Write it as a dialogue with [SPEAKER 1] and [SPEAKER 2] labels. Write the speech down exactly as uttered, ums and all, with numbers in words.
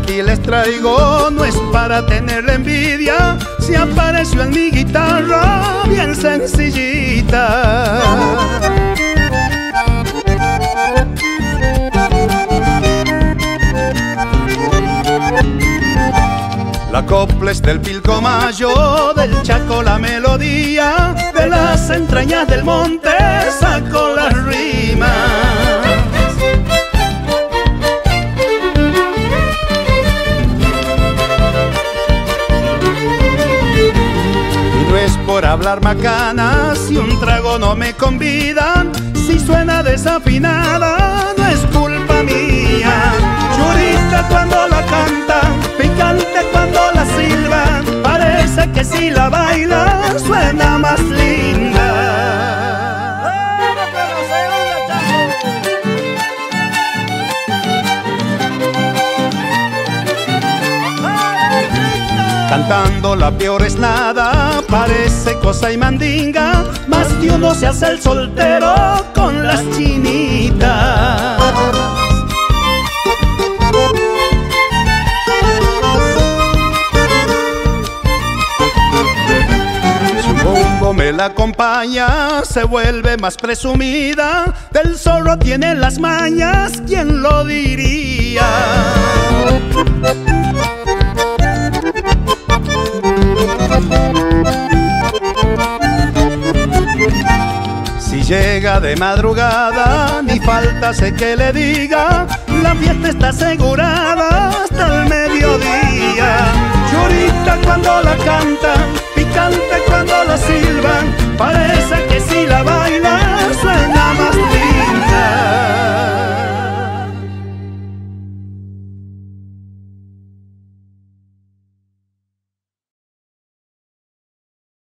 [SPEAKER 1] aquí les traigo no es para tener envidia, si apareció en mi guitarra bien sencillita. La copla es del Pilcomayo, del Chaco la melodía, de las entrañas del monte saco las rimas. Y no es por hablar macanas, si un trago no me convidan, si suena desafinada no es culpa mía. Churita cuando la cantan, picante cuando la silban, parece que si la bailan suena más linda. Cantando la peor es nada, parece cosa y mandinga, más que uno se hace el soltero con las chinitas. Me la acompaña, se vuelve más presumida, del zorro tiene las mañas, ¿quién lo diría? Si llega de madrugada, ni falta sé que le diga, la fiesta está asegurada hasta el mediodía.